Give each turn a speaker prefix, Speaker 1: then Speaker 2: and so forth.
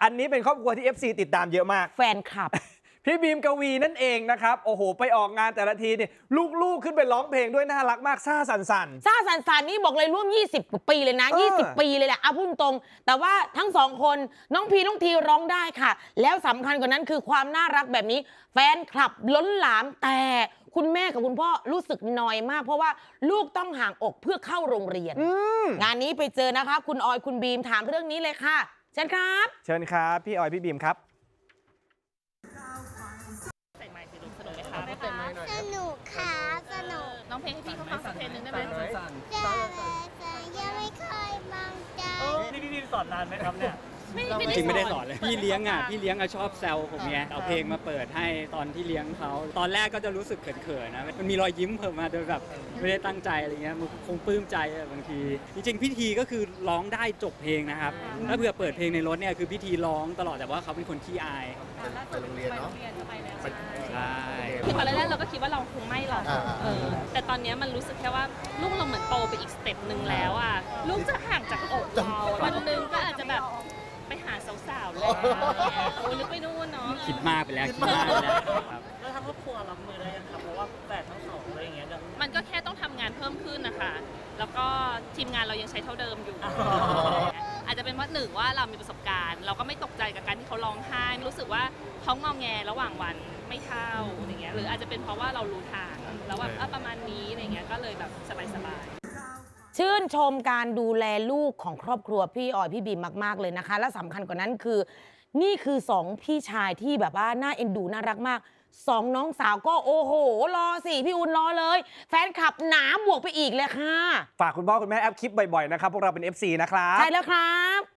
Speaker 1: อันนี้เป็นครอบครัวที่ FC ติดตามเยอะมาก
Speaker 2: แฟนคลับ
Speaker 1: พี่บีมกวีนั่นเองนะครับโอ้โหไปออกงานแต่ละทีเนี่ยลูกๆขึ้นไปร้องเพลงด้วยน่ารักมากซ่าสัน
Speaker 2: ซ่าสันนี่บอกเลยร่วม20 ปีเลยนะ20 ปีเลยแหละเอาพูดตรงแต่ว่าทั้งสองคนน้องพีน้องทีร้องได้ค่ะแล้วสำคัญกว่านั้นคือความน่ารักแบบนี้แฟนคลับล้นหลามแต่คุณแม่กับคุณพ่อรู้สึกนอยมากเพราะว่าลูกต้องห่างอกเพื่อเข้าโรงเรียนงานนี้ไปเจอนะคะคุณออยคุณบีมถามเรื่องนี้เลยค่ะเชิญครับ
Speaker 1: เชิญครับพี่ออยพี่บีมครับ
Speaker 3: สนุกค่ะสนุก
Speaker 4: น้องเพลงให้พี่เขาฟังสักเพลงหนึ่งได้ไหม
Speaker 3: จะเลยยังไม่เคยมองใจ
Speaker 5: พี่สอนนานไหมครับเนี่ย
Speaker 6: จริงไม่ได้สอนเลยพี่เลี้ยงชอบแซวผมไงเอาเพลงมาเปิดให้ตอนที่เลี้ยงเขาตอนแรกก็จะรู้สึกเขินๆนะมันมีรอยยิ้มเพิ่มมาโดยแบบไม่ได้ตั้งใจอะไรเงี้ยมันคงปลื้มใจบางทีจริงๆพิธีก็คือร้องได้จบเพลงนะครับถ้าเผื่อเปิดเพลงในรถเนี่ยคือพิธีร้องตลอดแต่ว่าเขาเป็นคนขี้อาย
Speaker 4: ไปโรงเรียนเนาะ
Speaker 6: ใช่
Speaker 4: คือตอนแรกเราก็คิดว่าเราคงไม่หรอกแต่ตอนนี้มันรู้สึกแค่ว่าลูกเราเหมือนโตไปอีกสเต็ปหนึ่งแล้วอ่ะลูกจะห่างจากอกเราวันนึงก็อาจจะแบบไปหาสาวๆแล้วโอ้นึกไปนู่นเนาะ
Speaker 6: คิดมากไปแล้วครับ
Speaker 5: แล้วทางครอบครัวรับมือได้ยังครับเพราะว่าแฝดทั้งสองอะไรอย่างเงี้ย
Speaker 4: มันก็แค่ต้องทำงานเพิ่มขึ้นนะคะแล้วก็ทีมงานเรายังใช้เท่าเดิมอยู่อาจจะเป็นว่าหนึ่งว่าเรามีประสบการณ์เราก็ไม่ตกใจกับการที่เขาร้องไห้รู้สึกว่าเขางอแงระหว่างวันไม่เท่าอย่างเงี้ยหรืออาจจะเป็นเพราะว่าเรารู้ทางแล้วว่าประมาณนี้อะไรเงี้ยก็เลยแบบสบาย
Speaker 2: ชื่นชมการดูแลลูกของครอบครัวพี่ออยพี่บีมมากๆเลยนะคะและสำคัญกว่านั้นคือนี่คือ2พี่ชายที่แบบว่าน่าเอ็นดูน่ารักมาก2น้องสาวก็โอ้โหรอสิพี่อุ่นรอเลยแฟนคลับหนาบวกไปอีกเลยค่ะ
Speaker 1: ฝากคุณพ่อคุณแม่แอปคลิปบ่อยๆนะครับพวกเราเป็น FC นะครับ
Speaker 2: ใช่แล้วครับ